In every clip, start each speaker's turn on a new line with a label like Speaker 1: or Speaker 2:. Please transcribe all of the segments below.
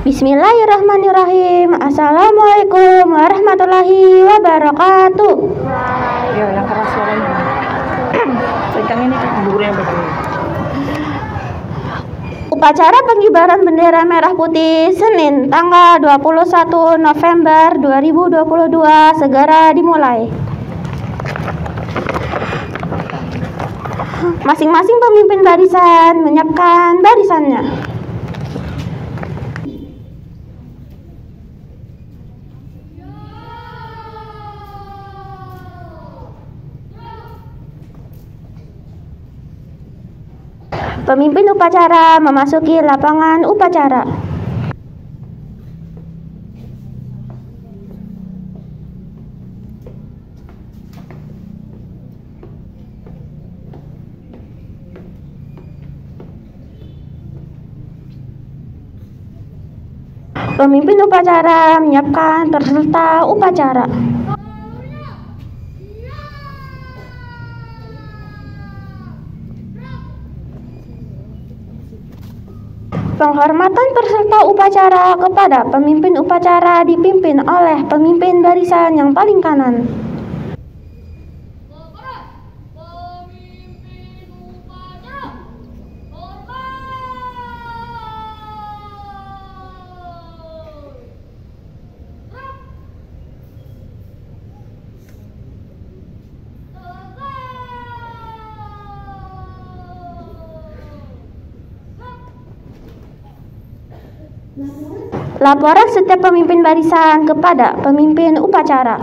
Speaker 1: Bismillahirrahmanirrahim. Assalamualaikum warahmatullahi wabarakatuh.
Speaker 2: Ya, yang keras suaranya. Tentang ini kan gurunya begini.
Speaker 1: Upacara pengibaran bendera merah putih Senin tanggal 21 November 2022 segera dimulai. Masing-masing pemimpin barisan menyiapkan barisannya. Pemimpin upacara memasuki lapangan upacara. Pemimpin upacara menyiapkan peserta upacara. Penghormatan peserta upacara kepada pemimpin upacara dipimpin oleh pemimpin barisan yang paling kanan. Laporan setiap pemimpin barisan kepada pemimpin upacara.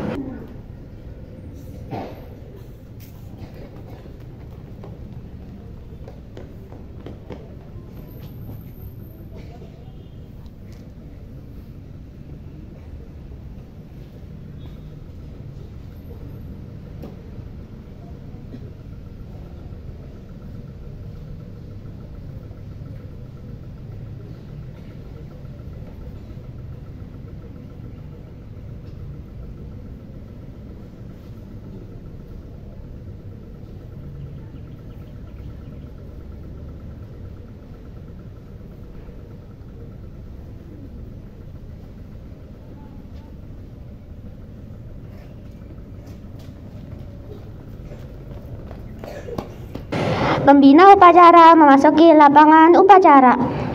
Speaker 1: Pembina upacara memasuki lapangan upacara.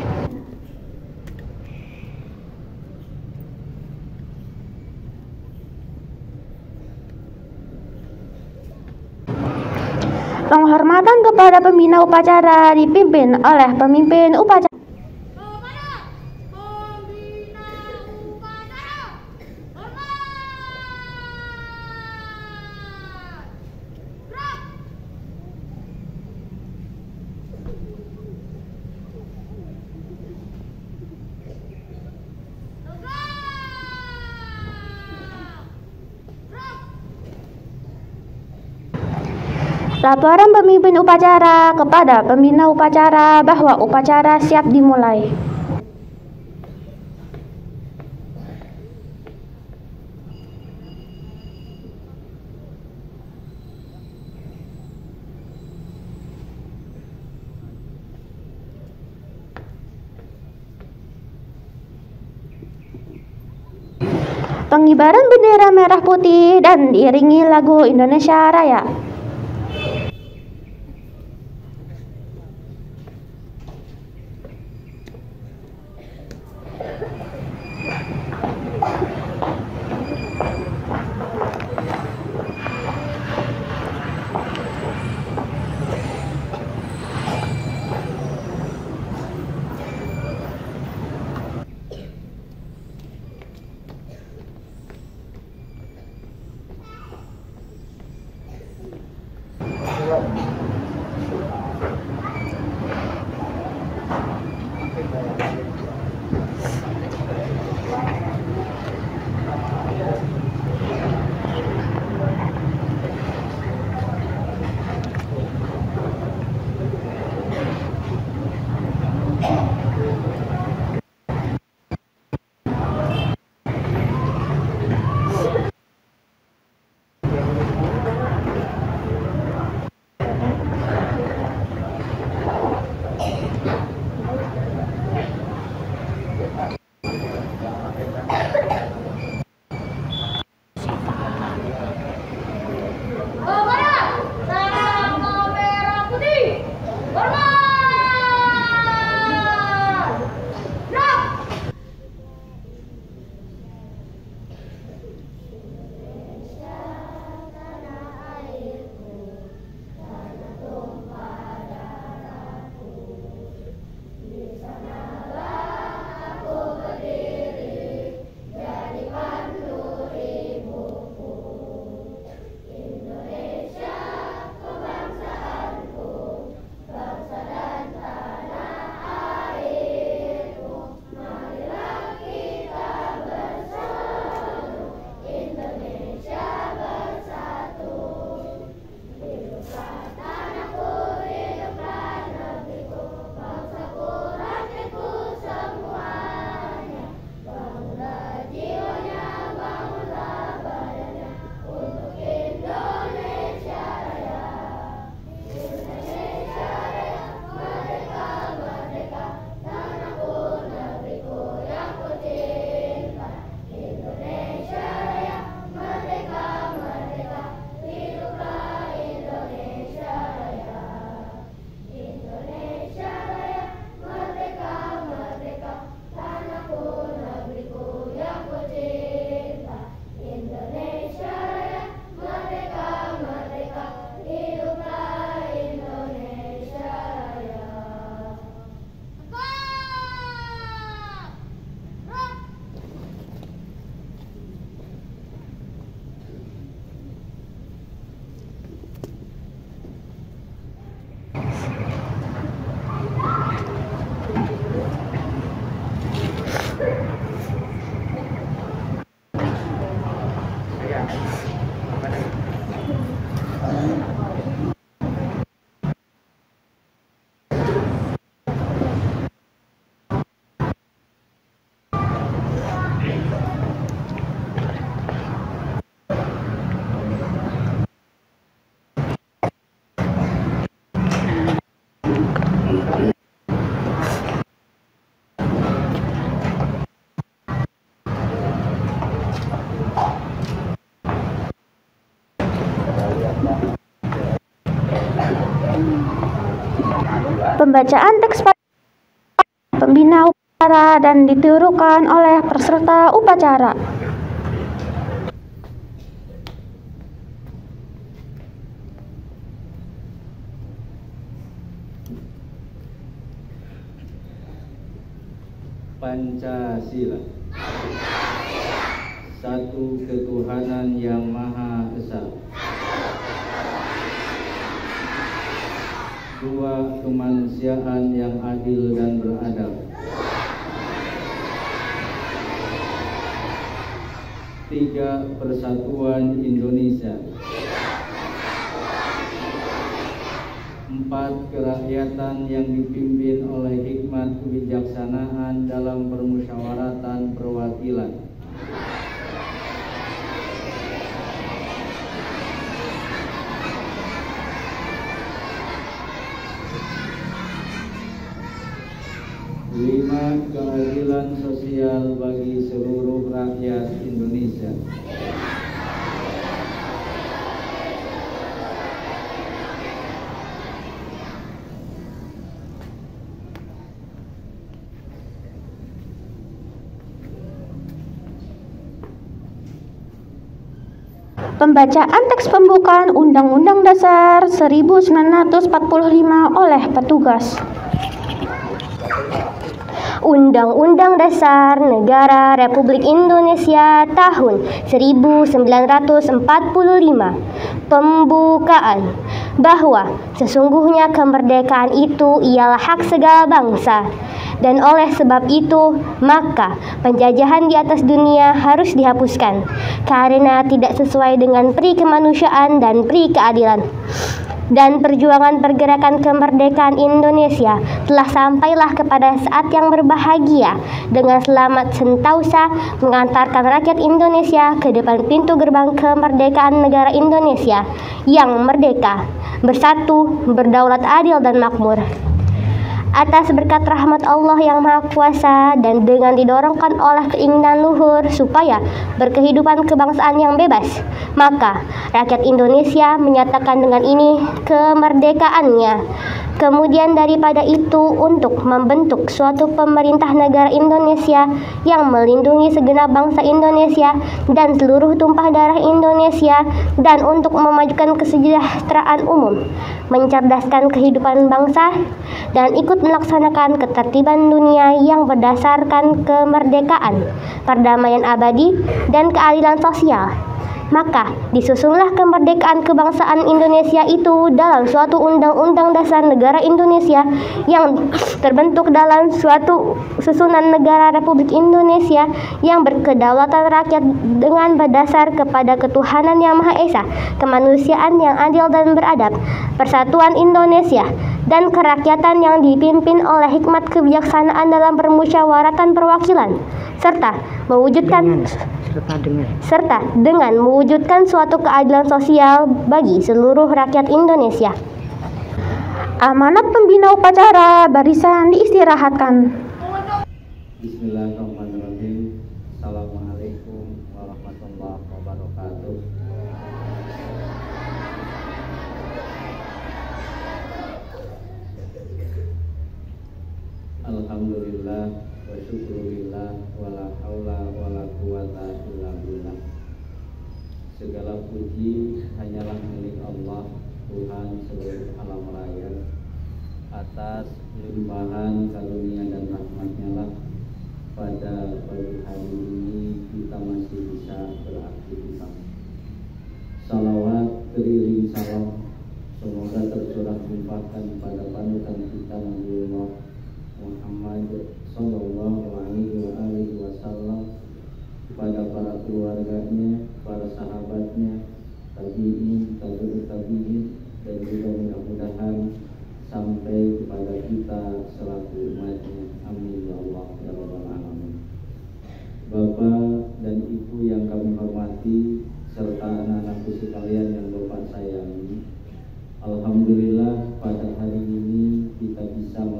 Speaker 1: Penghormatan kepada pembina upacara dipimpin oleh pemimpin upacara. Laporan pemimpin upacara kepada pembina upacara bahwa upacara siap dimulai. Pengibaran bendera merah putih dan diiringi lagu Indonesia Raya. Pembacaan teks pembina upacara dan ditirukan oleh peserta upacara.
Speaker 3: Pancasila. Satu ketuhanan yang Maha Esa. Dua kemanusiaan yang adil dan beradab. Tiga persatuan Indonesia. Empat kerakyatan yang dipimpin oleh hikmat kebijaksanaan dalam permusyawaratan perwakilan. Lima keadilan sosial bagi seluruh rakyat Indonesia.
Speaker 1: Pembacaan teks pembukaan Undang-Undang Dasar 1945 oleh petugas.
Speaker 4: Undang-Undang Dasar Negara Republik Indonesia tahun 1945. Pembukaan. Bahwa sesungguhnya kemerdekaan itu ialah hak segala bangsa, dan oleh sebab itu maka penjajahan di atas dunia harus dihapuskan karena tidak sesuai dengan pri kemanusiaan dan pri keadilan. Dan perjuangan pergerakan kemerdekaan Indonesia telah sampailah kepada saat yang berbahagia dengan selamat sentausa mengantarkan rakyat Indonesia ke depan pintu gerbang kemerdekaan negara Indonesia yang merdeka, bersatu, berdaulat, adil, dan makmur. Atas berkat rahmat Allah yang Maha Kuasa dan dengan didorongkan oleh keinginan luhur supaya berkehidupan kebangsaan yang bebas, maka rakyat Indonesia menyatakan dengan ini kemerdekaannya. Kemudian daripada itu untuk membentuk suatu pemerintah negara Indonesia yang melindungi segenap bangsa Indonesia dan seluruh tumpah darah Indonesia, dan untuk memajukan kesejahteraan umum, mencerdaskan kehidupan bangsa, dan ikut melaksanakan ketertiban dunia yang berdasarkan kemerdekaan, perdamaian abadi, dan keadilan sosial. Maka disusunlah kemerdekaan kebangsaan Indonesia itu dalam suatu undang-undang dasar negara Indonesia yang terbentuk dalam suatu susunan negara Republik Indonesia yang berkedaulatan rakyat dengan berdasar kepada ketuhanan yang Maha Esa, kemanusiaan yang adil dan beradab, persatuan Indonesia, dan kerakyatan yang dipimpin oleh hikmat kebijaksanaan dalam permusyawaratan perwakilan, serta dengan mewujudkan suatu keadilan sosial bagi seluruh rakyat Indonesia.
Speaker 1: Amanat pembina upacara barisan diistirahatkan.
Speaker 3: Bismillahirrahmanirrahim. Assalamualaikum warahmatullahi wabarakatuh. Alhamdulillah wa syukurillah wala haula wala quwata illa billah. Segala puji hanyalah milik Allah, Tuhan seluruh alam raya. Atas limpahan karunia dan rahmatnya lah pada pagi hari ini kita masih bisa beraktivitas. Salawat keliling salam semoga tercurah limpahkan pada panutan kita Nabiullah Muhammad sallallahu alaihi wasallam, kepada para keluarganya, para sahabatnya, tabi'in, tabi'in, dan juga mudah-mudahan sampai kepada kita selaku umatnya. Amin ya Allah ya rabbal alamin. Bapak dan Ibu yang kami hormati serta anak-anakku sekalian yang Bapak sayangi, alhamdulillah pada hari ini kita bisa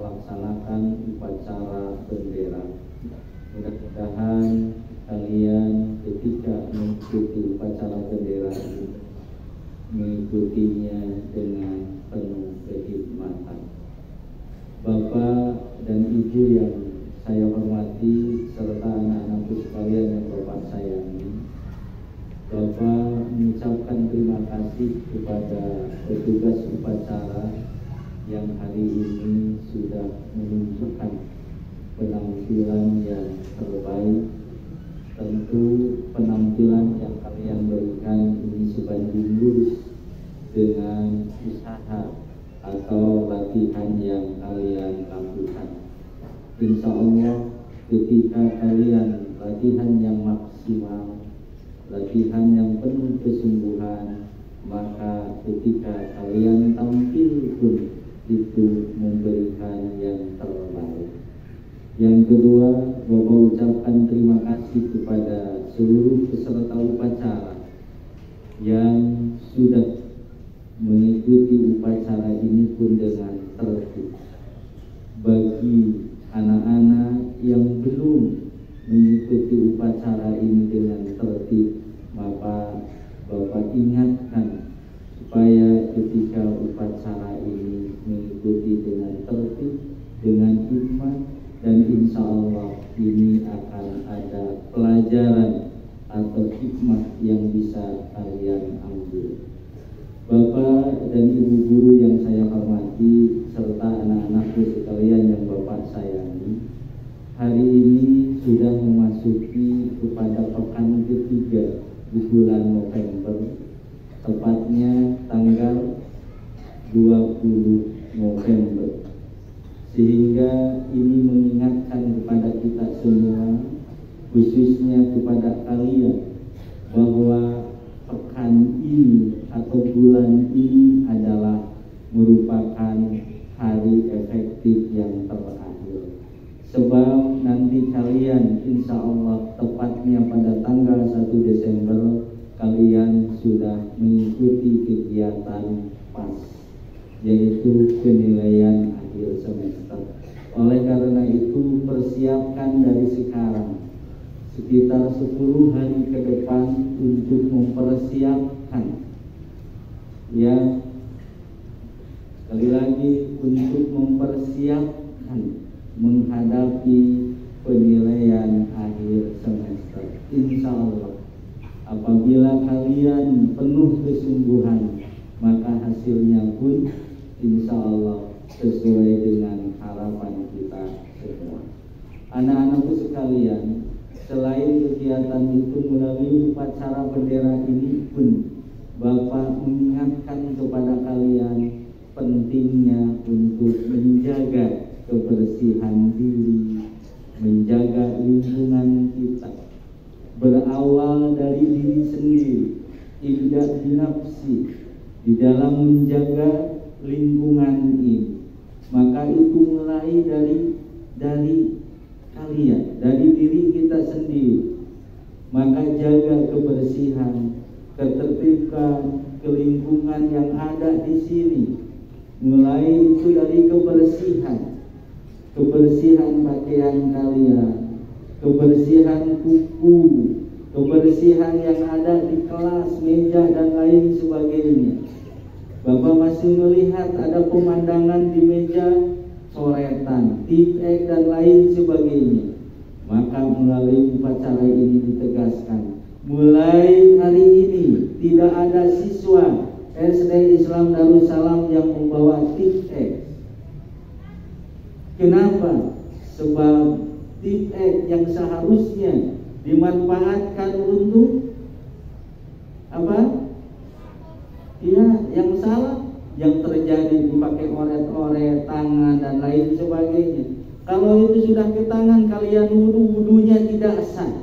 Speaker 3: Bapak dan Ibu yang saya hormati serta anak-anakku sekalian yang Bapak sayangi, Bapak mengucapkan terima kasih kepada petugas upacara yang hari ini sudah menunjukkan penampilan yang terbaik. Tentu penampilan yang kalian berikan ini sebanding lurus dengan usaha atau latihan yang kalian lakukan. Insya Allah ketika kalian latihan yang maksimal, latihan yang penuh kesungguhan, maka ketika kalian tampil pun itu memberikan yang terbaik. Yang kedua, Bapak ucapkan terima kasih kepada seluruh peserta upacara yang sudah mengikuti upacara ini pun dengan tertib. Bagi anak-anak yang belum mengikuti upacara ini dengan tertib, maka Bapak ingatkan supaya ketika upacara ini mengikuti dengan tertib, dengan hikmat, dan insya Allah ini akan ada pelajaran atau hikmah yang bisa kalian ambil. Bapak dan Ibu guru yang saya hormati serta anak-anakku sekalian yang Bapak sayangi, hari ini sudah memasuki kepada pekan ketiga di bulan November, tepatnya tanggal 20 November. Sehingga ini mengingatkan kepada kita semua, khususnya kepada kalian, bahwa pekan ini atau bulan ini adalah merupakan hari efektif yang terakhir. Sebab nanti kalian insya Allah tepatnya pada tanggal 1 Desember kalian sudah mengikuti kegiatan PAS, yaitu penilaian akhir semester. Oleh karena itu persiapkan dari sekarang sekitar 10 hari ke depan untuk mempersiapkan, ya, sekali lagi untuk mempersiapkan menghadapi penilaian akhir semester. Insya Allah apabila kalian penuh kesungguhan, maka hasilnya pun insya Allah sesuai dengan harapan kita semua. Anak-anakku sekalian, selain kegiatan itu melalui upacara bendera ini pun Bapak mengingatkan kepada kalian pentingnya untuk menjaga kebersihan diri, menjaga lingkungan kita. Berawal dari diri sendiri, tidak binafsi di dalam menjaga lingkungan ini. Maka itu mulai dari kalian, dari diri kita sendiri. Maka jaga kebersihan, ketertiban, kelingkungan yang ada di sini. Mulai itu dari kebersihan pakaian kalian, kebersihan kuku, kebersihan yang ada di kelas, meja, dan lain sebagainya. Bapak masih melihat ada pemandangan di meja coretan, tipek, dan lain sebagainya. Maka melalui upacara ini ditegaskan, mulai hari ini tidak ada siswa SD Islam Darussalam yang membawa tipek. Kenapa? Sebab tipek yang seharusnya dimanfaatkan untuk apa? Ya, yang salah, yang terjadi dipakai oret-oret tangan dan lain sebagainya. Kalau itu sudah ke tangan kalian wudu-wudunya tidak sah.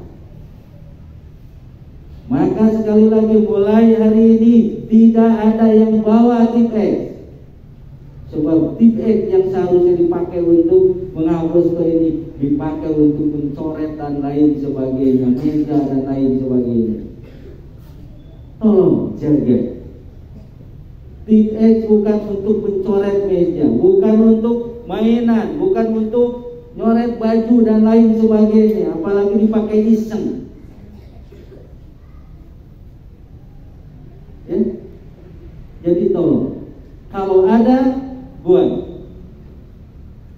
Speaker 3: Maka sekali lagi mulai hari ini tidak ada yang bawa tipek. Sebab tipek yang seharusnya dipakai untuk menghapus ke ini dipakai untuk mencoret dan lain sebagainya, meja dan lain sebagainya. Tolong jaga. Tipek bukan untuk mencoret meja, bukan untuk mainan, bukan untuk nyoret baju dan lain sebagainya, apalagi dipakai iseng. Ya? Jadi tolong, kalau ada buang.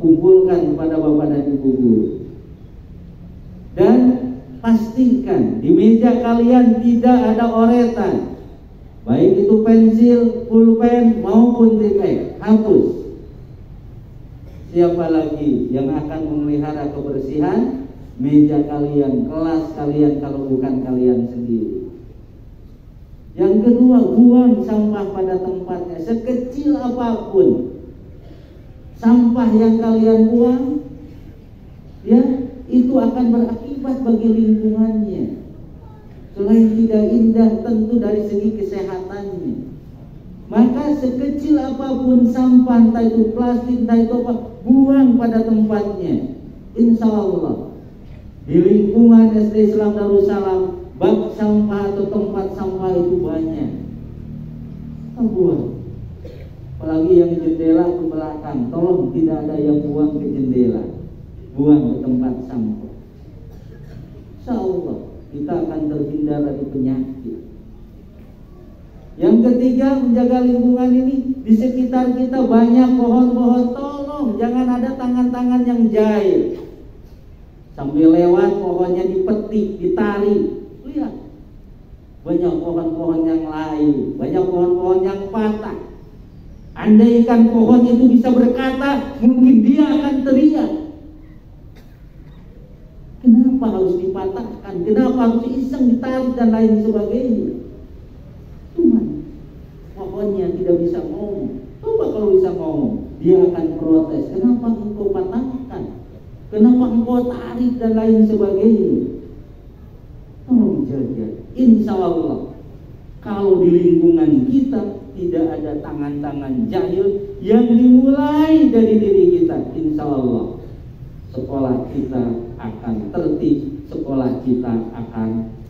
Speaker 3: kumpulkan kepada bapak dan ibu guru. Dan pastikan di meja kalian tidak ada oretan, baik itu pensil, pulpen maupun tipe, hapus. Siapa lagi yang akan memelihara kebersihan meja kalian, kelas kalian kalau bukan kalian sendiri? Yang kedua, buang sampah pada tempatnya, sekecil apapun sampah yang kalian buang, ya itu akan berakibat bagi lingkungannya. Selain tidak indah, tentu dari segi kesehatannya. Maka sekecil apapun sampah, entah itu plastik, entah itu apa, buang pada tempatnya. Insya Allah di lingkungan SD Islam Darussalam, bak sampah atau tempat sampah itu banyak. Kita buang. Apalagi yang jendela ke belakang, tolong tidak ada yang buang ke jendela, buang ke tempat sampah. Insya Allah kita akan terhindar dari penyakit. Yang ketiga, menjaga lingkungan ini. Di sekitar kita banyak pohon-pohon, tolong jangan ada tangan-tangan yang jahil. Sambil lewat pohonnya dipetik, ditarik. Lihat, banyak pohon-pohon yang lain, banyak pohon-pohon yang patah. Andaikan pohon itu bisa berkata, mungkin dia akan teriak. Kenapa harus dipatahkan? Kenapa harus iseng ditarik dan lain sebagainya? Cuman pohonnya tidak bisa ngomong. Coba kalau bisa ngomong, dia akan protes. Kenapa engkau patahkan? Kenapa engkau tarik dan lain sebagainya? Tolong jaga. Insya Allah kalau di lingkungan kita tidak ada tangan-tangan jahil yang dimulai dari diri kita, insya Allah sekolah kita akan tertib, sekolah kita akan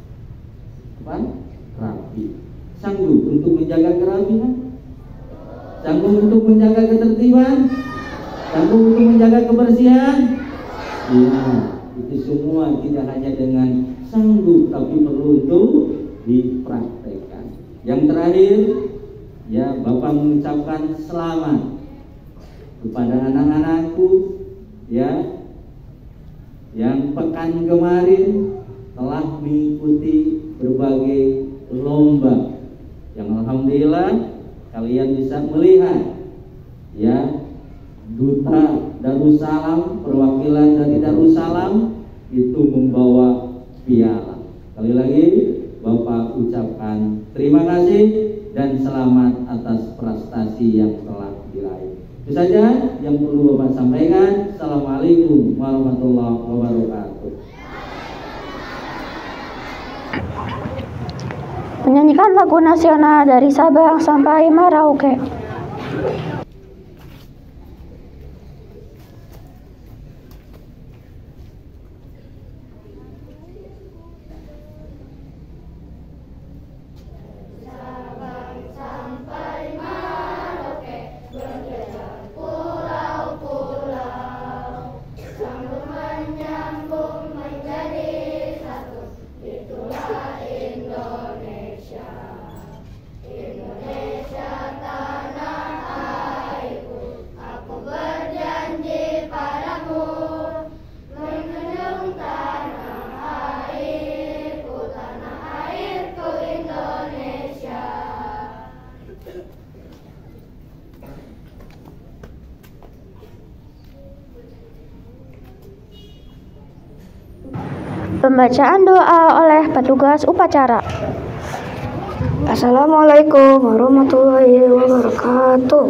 Speaker 3: rapi. Sanggup untuk menjaga kerapian? Sanggup untuk menjaga ketertiban? Sanggup untuk menjaga kebersihan? Ya, itu semua tidak hanya dengan sanggup, tapi perlu untuk dipraktekkan. Yang terakhir, ya, Bapak mengucapkan selamat kepada anak-anakku, ya, yang pekan kemarin telah mengikuti berbagai lomba, yang alhamdulillah kalian bisa melihat, ya, duta Darussalam, perwakilan dari Darussalam itu membawa piala. Sekali lagi Bapak ucapkan terima kasih dan selamat atas prestasi yang telah diraih. Itu saja yang perlu Bapak sampaikan. Assalamualaikum warahmatullahi wabarakatuh.
Speaker 1: Menyanyikan lagu nasional dari Sabang sampai Merauke. Pembacaan doa oleh petugas upacara. Assalamualaikum warahmatullahi wabarakatuh.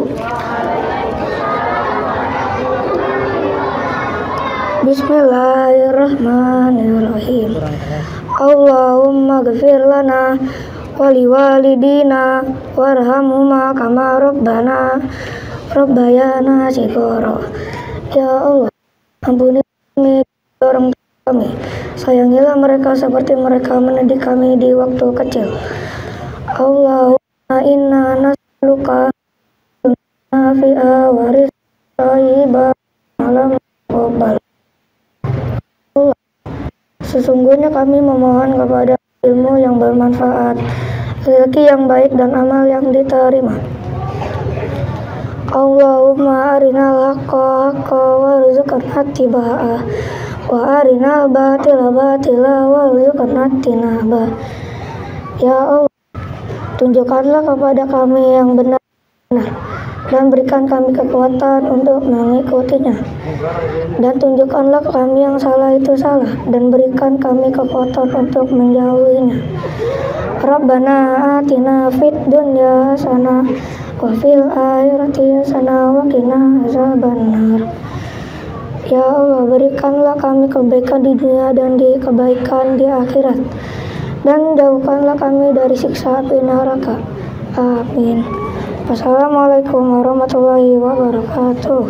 Speaker 1: Bismillahirrahmanirrahim. Allahumma ghfir lana wali walidina warhamhuma kama rabbayana shighara. Ya Allah, ampuni kami, orang kami, sayangilah mereka seperti mereka mendidik kami di waktu kecil. Allahumma inna nas'aluka nafi'a wa rizqan thayyiban alam qabal. Allah, sesungguhnya kami memohon kepada ilmu yang bermanfaat, rezeki yang baik dan amal yang diterima. Allahumma arinal haqqa haqqa warzuqna ittiba'ah wa arinal batila batila warzuqna ijtinabah. Ya Allah, tunjukkanlah kepada kami yang benar dan berikan kami kekuatan untuk mengikutinya, dan tunjukkanlah kami yang salah itu salah dan berikan kami kekuatan untuk menjauhinya. Rabbana atina fid dunya hasanah wa fil akhirati hasanah wa qina azabannar. Ya Allah, berikanlah kami kebaikan di dunia dan kebaikan di akhirat, dan jauhkanlah kami dari siksa api neraka. Amin. Wassalamualaikum warahmatullahi wabarakatuh.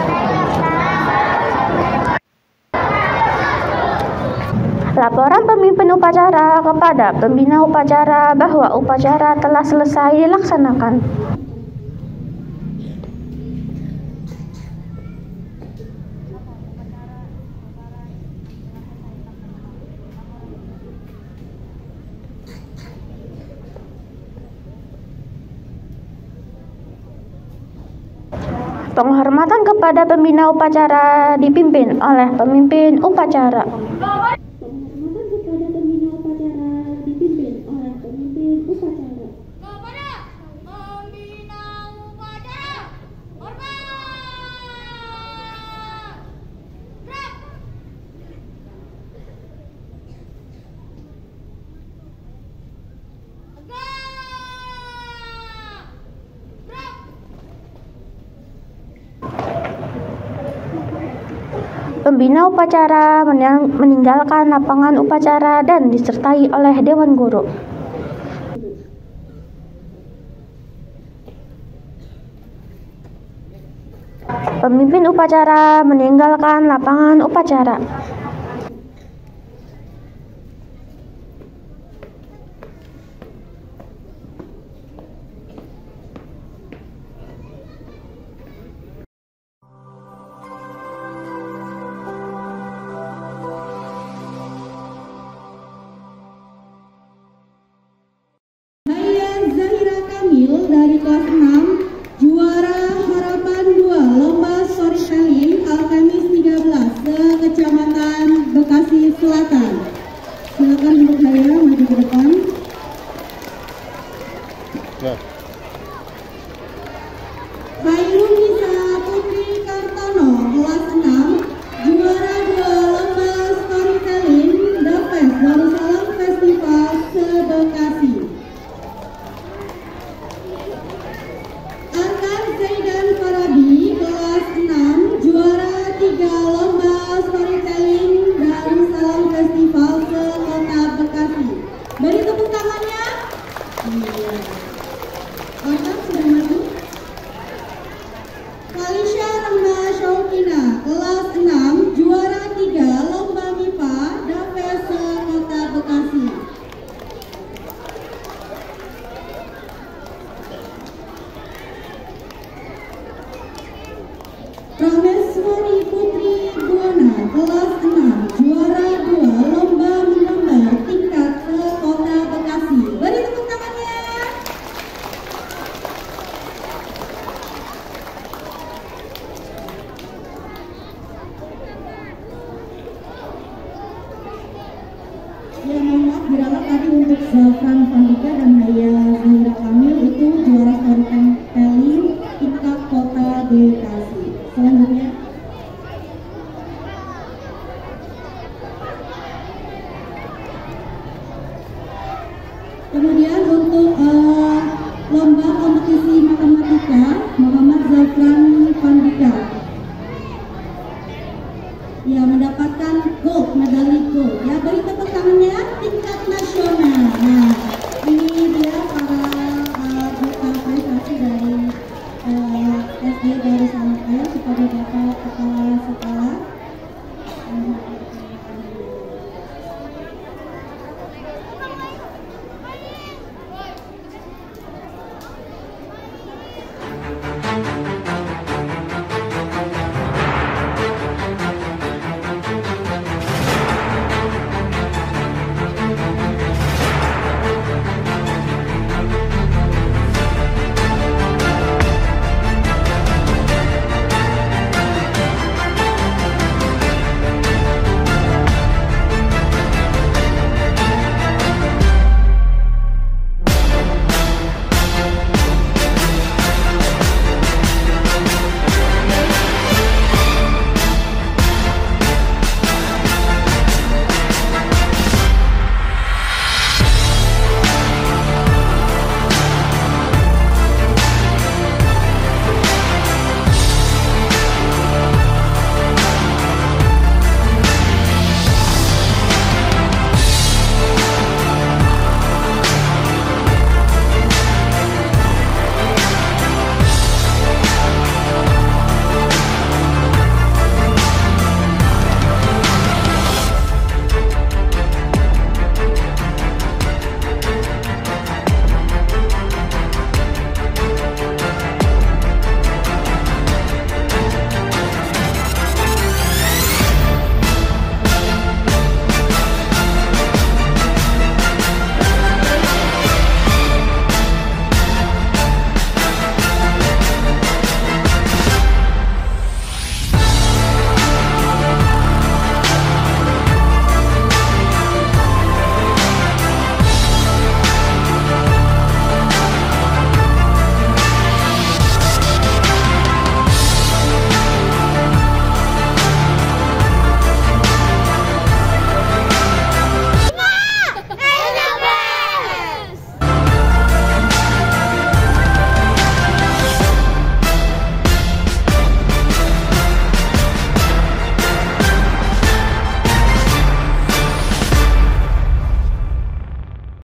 Speaker 2: Laporan pemimpin upacara kepada pembina upacara bahwa upacara telah selesai dilaksanakan. Penghormatan kepada pembina upacara dipimpin oleh pemimpin upacara. Pembina upacara meninggalkan lapangan upacara dan disertai oleh Dewan Guru. Pemimpin upacara meninggalkan lapangan upacara.
Speaker 5: Dari kelas 6, juara harapan 2 lomba storytelling Alkamis 13 se-Kecamatan Bekasi Selatan. Silakan duduk saya maju ke depan. Hairunisa Putri Kartono, kelas 6, juara 2 lomba storytelling The Fest Darussalam Festival se-Bekasi. Prameswari Putri Buana, kelas 6, juara 2 lomba menggambar tingkat se-Kota Bekasi. Beri tepuk tangannya. Ya, mohon maaf, diralat tadi untuk Zafran Fandika dan Haya Zahira Kamil itu juara storytelling tingkat Kota Bekasi. Selanjutnya, kemudian untuk lomba kompetisi matematika Muhammad Zafran Fandika, ya, mendapatkan gold, medali gold. Ya, beri tepuk tangannya. Tingkat nasional